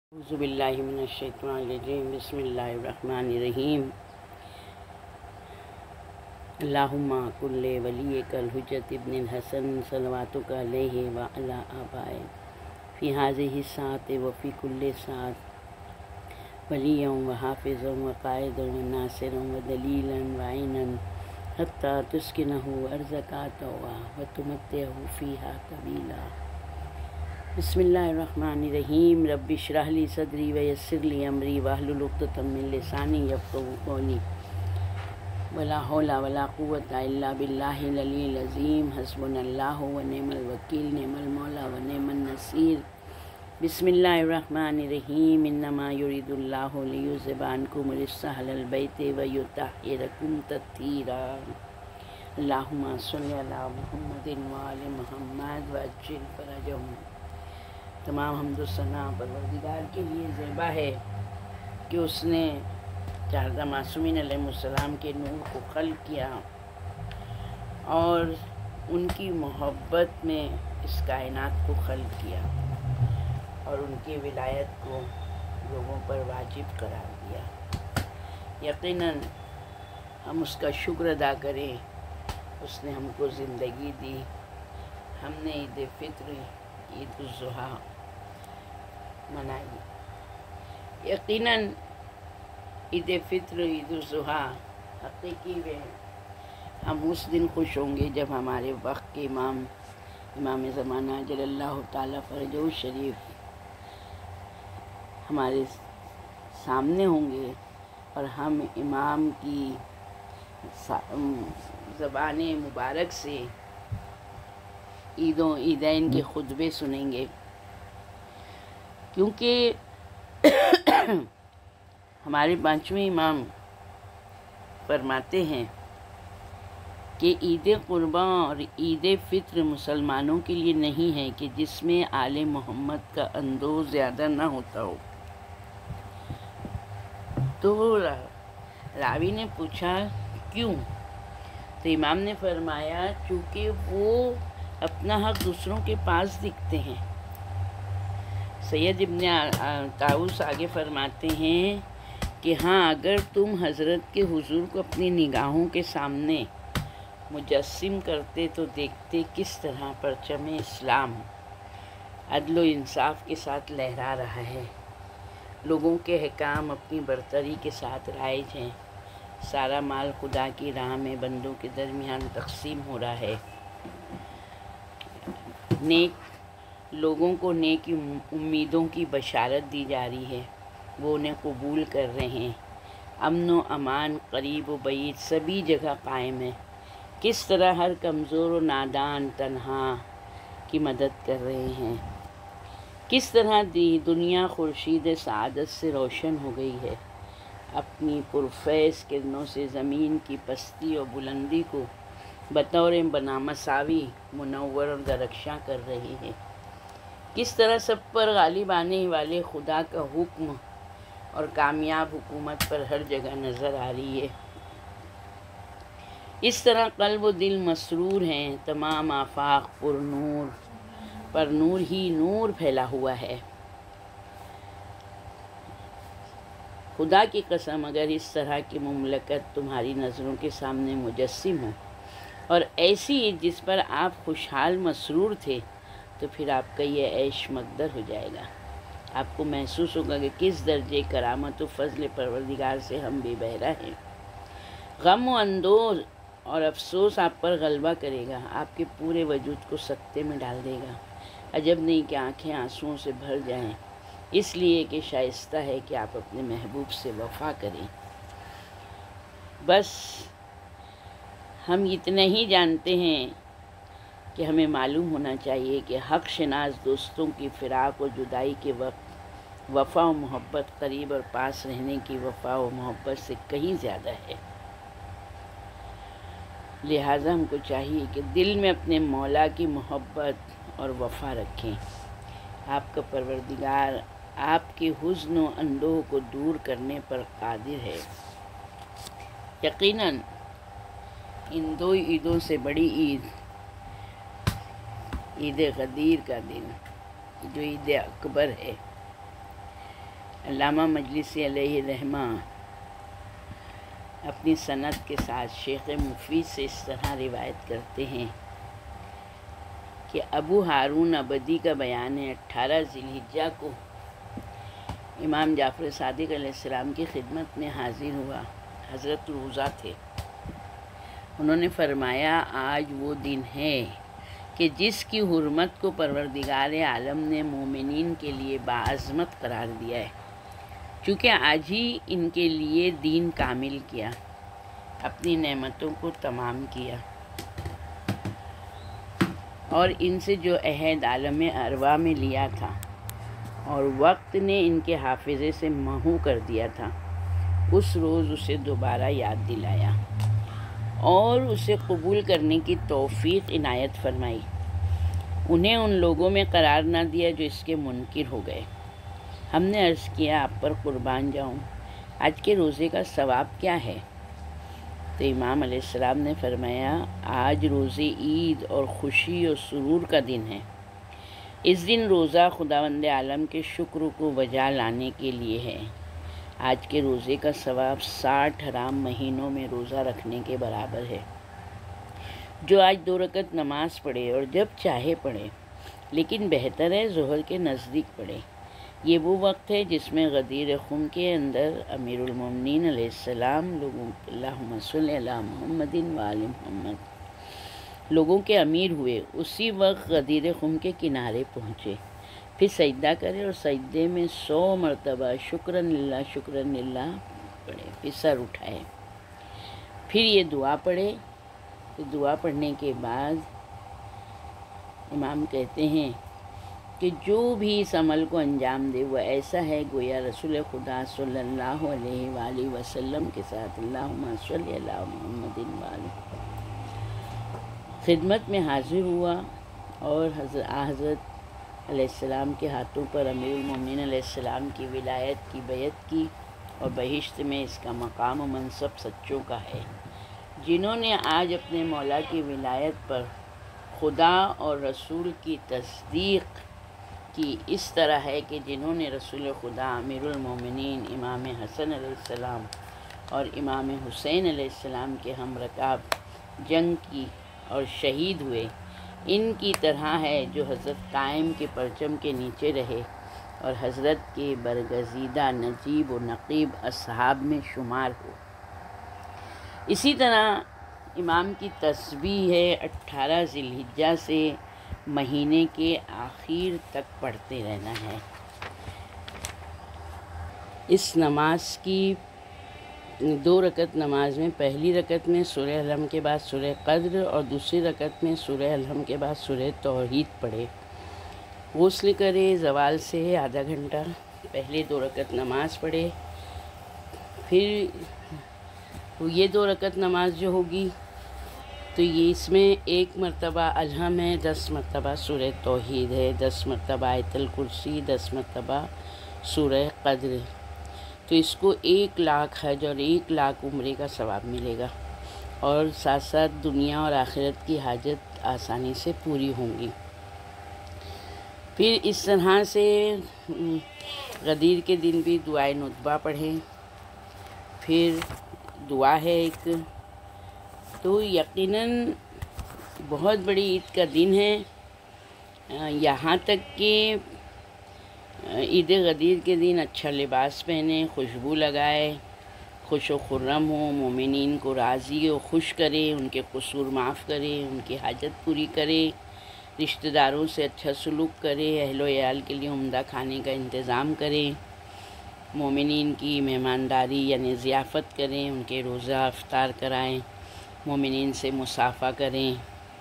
اعوذ باللہ من الشیطان الرجیم بسم اللہ الرحمن الرحیم اللہم کل ولیک الحجۃ ابن الحسن صلواتک علیہ وعلی آبائہ فی ہذہ الساعۃ وفی کل ساعۃ ولیًا وحافظا وقائدا وناصرا ودلیلا وعینا حتی تسکنہ ارضک طوعا وتمتعہ فیہا طویلا۔ بسم اللہ الرحمن الرحیم رب اشرح لی صدری ویسر لی امری واحلل عقدۃ من لسانی یفقہوا قولی ولا حول ولا قوۃ الا باللہ العلی العظیم حسبنا اللہ ونعم الوکیل نعم المولا ونعم النصیر۔ بسم اللہ الرحمن الرحیم انما یرید اللہ لیذہب عنکم الرجس اہل البیت ویطہرکم تطہیرا۔ اللہم صلی علی محمد وآل محمد وعجل فرجہم۔ تمام حمد و ثنا پروردگار کے لیے زیبا ہے کہ اس نے چاردہ معصومین علیہ السلام کے نور کو خلق کیا اور ان کی محبت میں اس کائنات کو خلق کیا اور ان کی ولایت کو لوگوں پر واجب قرار دیا۔ یقیناً ہم اس کا شکر ادا کریں، اس نے ہم کو زندگی دی، ہم نے عید فطر عید الاضحیٰ منائی۔ یقیناً عید فطر عید الاضحیٰ حقیقی میں ہم اس دن خوش ہوں گے جب ہمارے وقت کے امام زمانہ اجل اللہ تعالیٰ فرجہ الشریف ہمارے سامنے ہوں گے اور ہم امام کی زبان مبارک سے عیدین کے خطبے سنیں گے، کیونکہ ہمارے پانچویں امام فرماتے ہیں کہ عید قرباں اور عید فطر مسلمانوں کے لیے نہیں ہے کہ جس میں آل محمد کا اندوز زیادہ نہ ہوتا ہو۔ تو راوی نے پوچھا کیوں؟ تو امام نے فرمایا چونکہ وہ اپنا حق دوسروں کے پاس دکھتے ہیں۔ سید ابن طاؤس آگے فرماتے ہیں کہ ہاں اگر تم حضرت کے حضور کو اپنی نگاہوں کے سامنے مجسم کرتے تو دیکھتے کس طرح پرچم اسلام عدل و انصاف کے ساتھ لہرا رہا ہے، لوگوں کے حکام اپنی برتری کے ساتھ رائج ہیں، سارا مال خدا کی راہ میں بندوں کے درمیان تقسیم ہو رہا ہے، نیک لوگوں کو نیک امیدوں کی بشارت دی جا رہی ہے، وہ انہیں قبول کر رہے ہیں، امن و امان قریب و بعید سبھی جگہ قائم ہے، کس طرح ہر کمزور و نادان تنہا کی مدد کر رہے ہیں، کس طرح دنیا خورشید سعادت سے روشن ہو گئی ہے، اپنی پرفیض کرنوں سے زمین کی پستی اور بلندی کو بطور بنامساوی منور اور درخشاں کر رہی ہے، کس طرح سب پر غالب آنے والے خدا کا حکم اور کامیاب حکومت پر ہر جگہ نظر آ رہی ہے، اس طرح قلب و دل مسرور ہیں، تمام آفاق پر نور ہی نور پھیلا ہوا ہے۔ خدا کی قسم اگر اس طرح کی مملکت تمہاری نظروں کے سامنے مجسم ہو اور ایسی جس پر آپ خوشحال مسرور تھے تو پھر آپ کا یہ عیش مقدر ہو جائے گا، آپ کو محسوس ہوگا کہ کس درجے کرامت و فضل پروردگار سے ہم بے بہرہ ہیں۔ غم و اندوز اور افسوس آپ پر غلبہ کرے گا، آپ کے پورے وجود کو سکتے میں ڈال دے گا، عجب نہیں کہ آنکھیں آنسوؤں سے بھر جائیں، اس لیے کہ شائستہ ہے کہ آپ اپنے محبوب سے وفا کریں۔ بس ہم اتنا ہی جانتے ہیں کہ ہمیں معلوم ہونا چاہیے کہ حق شناس دوستوں کی فراق و جدائی کے وقت وفا و محبت قریب اور پاس رہنے کی وفا و محبت سے کہیں زیادہ ہے، لہٰذا ہم کو چاہیے کہ دل میں اپنے مولا کی محبت اور وفا رکھیں۔ آپ کا پروردگار آپ کے حزن و اندوہ کو دور کرنے پر قادر ہے۔ یقیناً ان دو عیدوں سے بڑی عید عید غدیر کا دن جو عید اکبر ہے، علامہ مجلسی علیہ رحمہ اپنی سند کے ساتھ شیخ مفید سے اس طرح روایت کرتے ہیں کہ ابو ہارون عبدی کا بیان ہے 18 ذی الحجہ کو امام جعفر صادق علیہ السلام کی خدمت میں حاضر ہوا۔ حضرت روزہ تھے۔ انہوں نے فرمایا آج وہ دن ہے کہ جس کی حرمت کو پروردگار عالم نے مومنین کے لیے باعظمت قرار دیا ہے، چونکہ آج ہی ان کے لیے دین کامل کیا، اپنی نعمتوں کو تمام کیا اور ان سے جو عہد عالم ارواح میں لیا تھا اور وقت نے ان کے حافظے سے محو کر دیا تھا، اس روز اسے دوبارہ یاد دلایا اور اسے قبول کرنے کی توفیق عنایت فرمائی۔ انہیں ان لوگوں میں قرار نہ دیا جو اس کے منکر ہو گئے۔ ہم نے عرض کیا آپ پر قربان جاؤں، آج کے روزے کا ثواب کیا ہے؟ تو امام علیہ السلام نے فرمایا آج روزے عید اور خوشی اور سرور کا دن ہے۔ اس دن روزہ خداوند عالم کے شکر کو بجا لانے کے لیے ہے۔ آج کے روزے کا ثواب 60 حرام مہینوں میں روزہ رکھنے کے برابر ہے۔ جو آج 2 رکعت نماز پڑھے اور جب چاہے پڑھے، لیکن بہتر ہے ظہر کے نزدیک پڑھے۔ یہ وہ وقت ہے جس میں غدیر خم کے اندر امیر المومنین علیہ السلام اللہم صلی علی محمد وآل محمد لوگوں کے امیر ہوئے۔ اسی وقت غدیر خم کے کنارے پہنچے، پھر سجدہ کرے اور سجدے میں 100 مرتبہ شکرن للہ پڑھے، پھر سر اٹھائے، پھر یہ دعا پڑھے۔ دعا پڑھنے کے بعد امام کہتے ہیں کہ جو بھی اس عمل کو انجام دے وہ ایسا ہے گویا رسول خدا صلی اللہ علیہ وآلہ وسلم کے ساتھ اللہم صلی علی محمد وآلہ خدمت میں حاضر ہوا اور حضرت علیہ السلام کے ہاتھوں پر امیر المومنین علیہ السلام کی ولایت کی بیعت کی، اور بہشت میں اس کا مقام و منصب سچوں کا ہے۔ جنہوں نے آج اپنے مولا کی ولایت پر خدا اور رسول کی تصدیق کی، اس طرح ہے کہ جنہوں نے رسول خدا امیر المومنین امام حسن علیہ السلام اور امام حسین علیہ السلام کے ہم رکاب جنگ کی اور شہید ہوئے، ان کی طرح ہے جو حضرت قائم کے پرچم کے نیچے رہے اور حضرت کے برگزیدہ نجیب و نقیب اصحاب میں شمار ہو۔ اسی طرح امام کی تسبیح ہے 18 ذی الحجہ سے مہینے کے آخر تک پڑھتے رہنا ہے۔ اس نماز کی 2 رکعت نماز میں پہلی رکعت میں سورہ الحم کے بعد سورہ قدر اور دوسری رکعت میں سورہ الحم کے بعد سورہ توحید پڑھے۔ غسل کرے، زوال سے آدھا گھنٹہ پہلے 2 رکعت نماز پڑھے، پھر یہ 2 رکعت نماز جو ہوگی تو یہ اس میں 1 مرتبہ الحم ہے، 10 مرتبہ سورہ توحید ہے، 10 مرتبہ آیت الکرسی، 10 مرتبہ سورہ قدر، تو اس کو 1 لاکھ حج اور 1 لاکھ عمرے کا ثواب ملے گا، اور ساتھ ساتھ دنیا اور آخرت کی حاجت آسانی سے پوری ہوں گی۔ پھر اس طرح سے غدیر کے دن بھی دعائے ندبہ پڑھیں۔ پھر دعا ہے ایک، تو یقیناً بہت بڑی عید کا دن ہے، یہاں تک کہ عید غدیر کے دن اچھا لباس پہنے، خوشبو لگائے، خوش و خرم ہو، مومنین کو راضی و خوش کرے، ان کے قصور معاف کرے، ان کی حاجت پوری کرے، رشتہ داروں سے اچھا سلوک کرے، اہل و عیال کے لیے عمدہ کھانے کا انتظام کرے، مومنین کی مہمانداری یعنی ضیافت کریں، ان کے روزہ افطار کرائیں، مومنین سے مصافحہ کریں،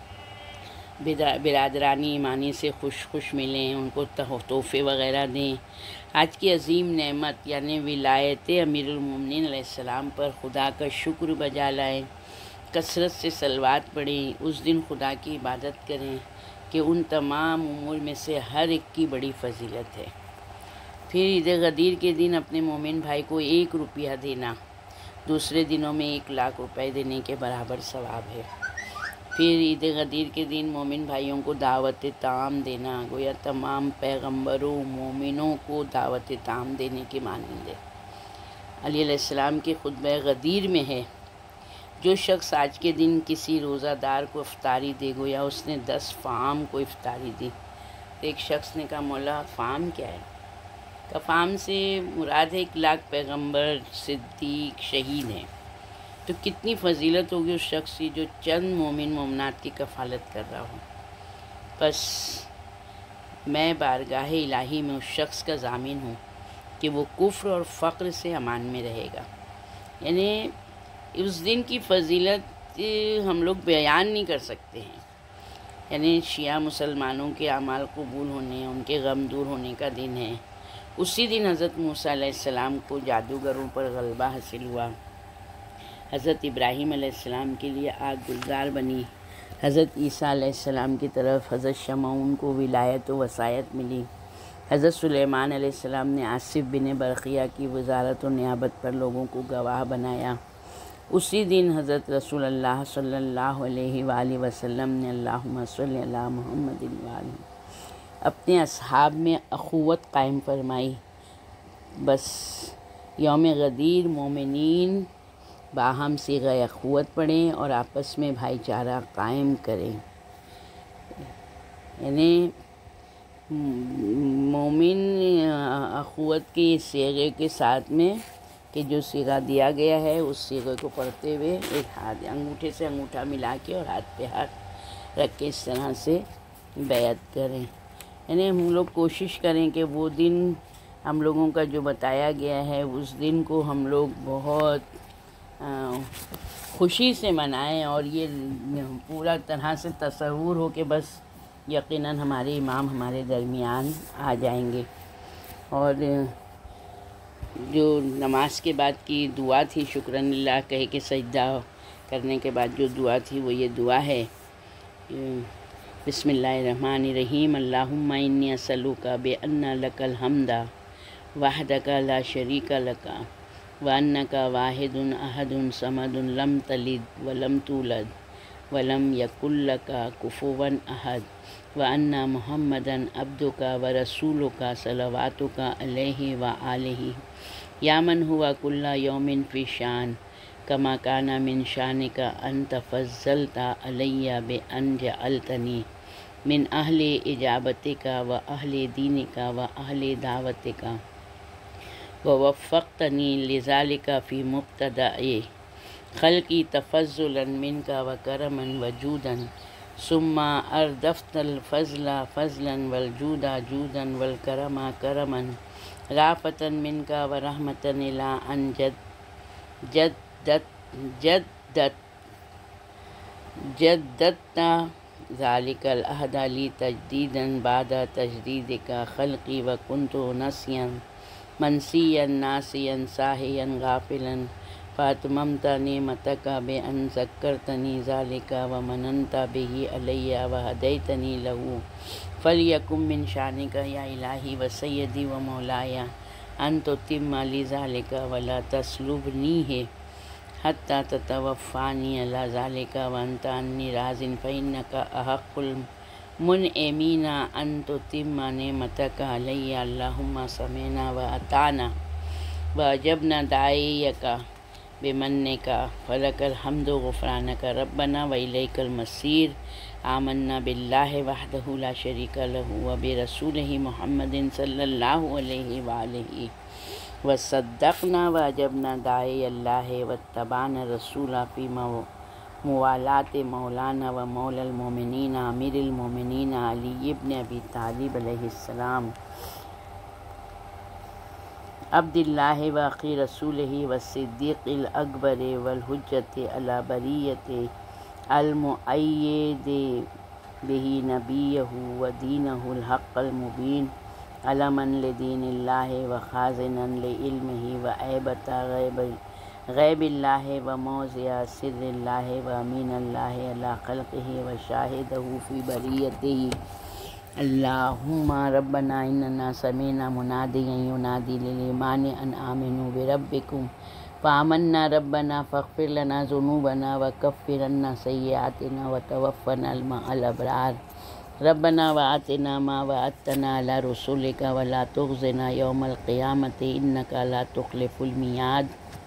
برادرانی ایمانی سے خوش ملیں، ان کو تحفے وغیرہ دیں۔ آج کی عظیم نعمت یعنی ولایت امیر المومنین علیہ السلام پر خدا کا شکر بجا لائیں، کثرت سے صلوات پڑھیں، اس دن خدا کی عبادت کریں کہ ان تمام امور میں سے ہر ایک کی بڑی فضیلت ہے۔ پھر عید غدیر کے دن اپنے مومن بھائی کو 1 روپیہ دینا دوسرے دنوں میں 1 لاکھ روپے دینے کے برابر ثواب ہے۔ پھر عید غدیر کے دن مومن بھائیوں کو دعوت طعام دینا گویا تمام پیغمبروں مومنوں کو دعوت طعام دینے کے مانند ہے۔ علی علیہ السلام کے خطبہ غدیر میں ہے، جو شخص آج کے دن کسی روزہ دار کو افطاری دے گویا اس نے 10 فام کو افطاری دی۔ ایک شخص نے کہا مولا فام کیا ہے؟ کہ فام سے مراد ہے 1,00,000 پیغمبر صدیق شہید ہیں، تو کتنی فضیلت ہوگی اس شخص کی جو چند مومن مومنات کی کفالت کر رہا ہو۔ بس میں بارگاہ الہی میں اس شخص کا ضامن ہوں کہ وہ کفر اور فقر سے امان میں رہے گا۔ یعنی اس دن کی فضیلت ہم لوگ بیان نہیں کر سکتے ہیں۔ یعنی شیعہ مسلمانوں کے اعمال قبول ہونے، ان کے غم دور ہونے کا دن ہے۔ اسی دن حضرت موسیٰ علیہ السلام کو جادوگروں پر غلبہ حاصل ہوا، حضرت ابراہیم علیہ السلام کے لیے آگ گلزار بنی، حضرت عیسیٰ علیہ السلام کی طرف حضرت شمعون کو ولایت و وصایت ملی، حضرت سلیمان علیہ السلام نے آصف بن برقیہ کی وزارت و نیابت پر لوگوں کو گواہ بنایا۔ اسی دن حضرت رسول اللہ صلی اللہ علیہ وآلہ وسلم نے اللہم صلی علی محمد وآلہ اپنے اصحاب میں اخوت قائم فرمائی۔ بس یوم غدیر مومنین باہم صیغہ اخوت پڑھیں اور آپس میں بھائی چارہ قائم کریں۔ یعنی مومن اخوت کے صیغے کے ساتھ میں کہ جو صیغہ دیا گیا ہے اس صیغے کو پڑھتے ہوئے ایک ہاتھ انگوٹھے سے انگوٹھا ملا کے اور ہاتھ پہ ہاتھ رکھ کے اس طرح سے بیعت کریں۔ یعنی ہم لوگ کوشش کریں کہ وہ دن ہم لوگوں کا جو بتایا گیا ہے اس دن کو ہم لوگ بہت خوشی سے منائیں، اور یہ پورا طرح سے تصور ہو کہ بس یقیناً ہمارے امام ہمارے درمیان آ جائیں گے۔ اور جو نماز کے بعد کی دعا تھی شکرن اللہ کہہ کے سجدہ کرنے کے بعد جو دعا تھی وہ یہ دعا ہے، بسم اللہ الرحمن الرحیم، اللہم انی اسألک بأن لک الحمد وحدک لا شریک لک وانک واحد احد صمد لم تلد ولم تولد ولم یکن لک کفوا احد وان محمدا عبدک ورسولک صلواتک علیہ وآلہ یا من ہوا کل یوم فی شان کما کان من شانک ان تفضلت علی بان جعلتنی من اہل اجابتک و اہل دینک و اہل دعوتک ووفقتنی لذالک فی مبتدأ خلقی تفضلا منک وکرما وجودا ثم اردفت الفضل فضلا والجود جودا والکرم کرما رافتا منک ورحمتا الی ان جددت ذالک العہد لی تجدیدا بعد تجدیدک خلقی وکنت نسیا منسیا ناسیا ساہیا غافلا فاتممت نعمتک بان ذکرتنی ذالک ومننت بہ علی وہدیتنی لہ فلیکن من شانک یا الہی وسیدی ومولائی ان تتم لذالک ولا تسلبنیہ حتی تتوفانی علی ذالک وانت انی راض فانک احق المنعمین ان تتم نعمتک علی اللہم سمعنا واطعنا واجبنا داعیک بمنک فلک الحمد غفرانک ربنا والیک المصیر آمنا باللہ وحدہ لا شریک لہ وبرسولہ محمد صلی اللہ علیہ وآلہ وصدقنا واجبنا داعی اللہ واتبعنا رسول فی موالات مولانا و مولا المومنین امیر المومنین علی ابن ابی طالب علیہ السلام عبد اللہ و اخی رسولہ والصدیق الاکبر والحجۃ علی بریۃ المؤید بہ نبیہ و دینہ الحق المبین علما لدین اللہ و خازنا لعلمہ و ایبۃ غیب اللہ و موضع سر اللہ و امین اللہ علی خلقہ و شاہدہ فی بریتہ اللہم ربنا اننا سمعنا منادیا ینادی للایمان ان آمنوا بربکم فآمنا ربنا فاغفر لنا ذنوبنا وكفر عنا سيئاتنا وتوفنا مع الأبرار ربنا وآتنا ما وعدتنا على رسلك ولا تخزنا يوم القيامة إنك لا تخلف الميعاد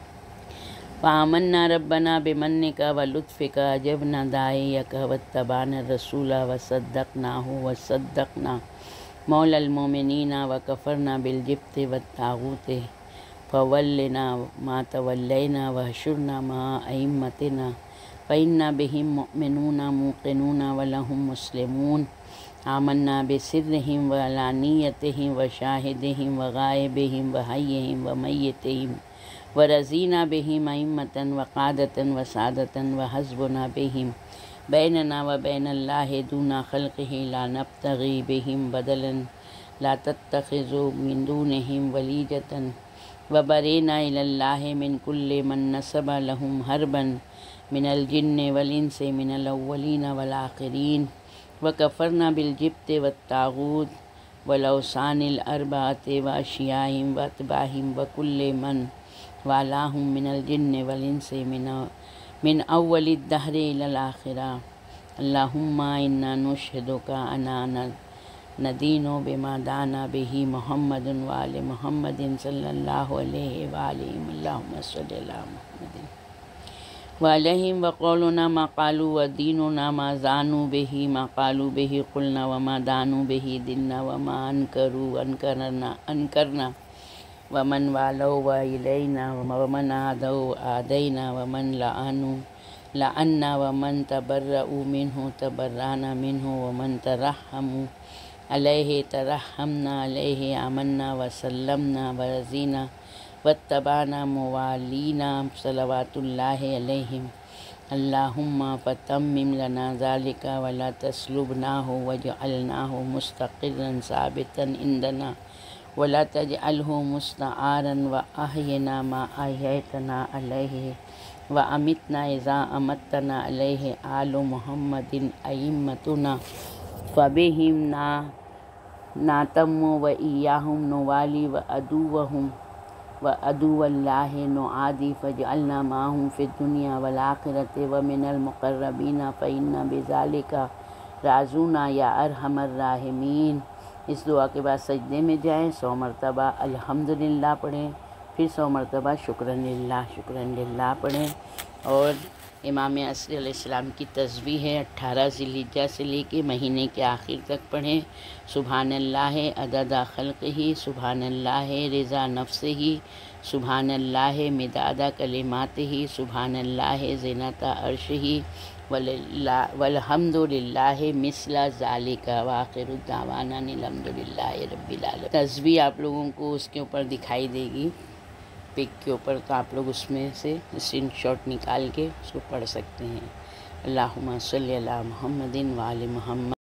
فآمنا ربنا بمنك ولطفك أجبنا داعيك واتبعنا الرسول وصدقنا مولى المؤمنين وكفرنا بالجبت والطاغوت فولنا ما تولينا وحشرنا مع أئمتنا فإنا بهم مؤمنون موقنون ولهم مسلمون آمنا بسرهم وعلانيتهم وشاهدهم وغائبهم وحيهم وميتهم ورزينا بهم أئمة وقادة وسادة وحسبنا بهم بيننا وبين الله دون خلقه لا نبتغي بهم بدلا لا تتخذوا من دونهم وليجة وبرينا إلى الله من كل من نسب لهم هربا من الجن والإنس من الأولين والآخرين وكفرنا بالجبت والطاغوت والأوثان الأربعة وأشياءهم وأتباعهم وكل من والاهم من الجن والإنس من أول الدهر إلى الآخرة اللهم إنا نشهدك أننا ندين بما دعانا به محمد وآل محمد صلى الله عليه وآله اللهم صل على محمد وعليهم وقولنا ما قالوا وديننا ما زانوا به ما قالوا به قلنا وما دانوا به دلنا وما أنكروا أنكرنا ومن والوا وإلينا ومن عادوا آدينا ومن لعنا ومن تبرأوا منه تبرأنا منه ومن ترحموا عليه ترحمنا عليه آمنا وسلمنا ورزينا واتبعنا موالينا صلوات الله عليهم اللهم فتمم لنا ذلك ولا تسلبناه واجعلناه مستقرا ثابتا عندنا ولا تجعله مستعارا وأحينا ما أحييتنا عليه وأمتنا إذا أمتنا عليه آل محمد أئمتنا فبهم ناتم وإياهم نوالي وعدو الله نعادي فاجعلنا معهم في الدنيا والآخرة ومن المقربين فإن بذلك رازونا یا ارحم الراحمین۔ اس دعا کے بعد سجدے میں جائیں، 100 مرتبہ الحمدللہ پڑھیں، پھر 100 مرتبہ شکرن للہ پڑھیں، اور امام عصر علیہ السلام کی تسبیح ہے 18 ذی الحجہ سے لے کے مہینے کے آخر تک پڑھیں۔ سبحان اللہ عدد خلقہ، سبحان اللہ رضا نفسہ، سبحان اللہ مداد کلماتہ، سبحان اللہ زینت عرشہ، والحمد للہ مثل ذالک، وآخر الدعوانا الحمدللہ رب العالمین۔ تسبیح آپ لوگوں کو اس کے اوپر دکھائی دے گی پک کے اوپر، تو آپ لوگ اس میں سے اسکرین شاٹ نکال کے اس کو پڑھ سکتے ہیں۔ اللہم صلی علی محمد وآل محمد۔